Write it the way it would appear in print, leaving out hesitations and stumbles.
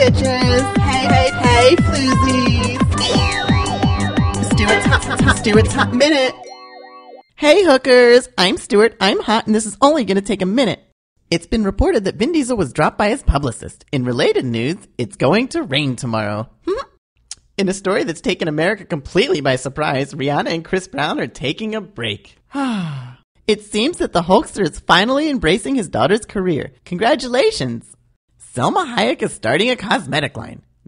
bitches. Hey, floozies. Stuart's Hot Minute. Hey, hookers. I'm Stuart. I'm hot, and this is only going to take a minute. It's been reported that Vin Diesel was dropped by his publicist. In related news, it's going to rain tomorrow. In a story that's taken America completely by surprise, Rihanna and Chris Brown are taking a break. It seems that the Hulkster is finally embracing his daughter's career. Congratulations! Selma Hayek is starting a cosmetic line.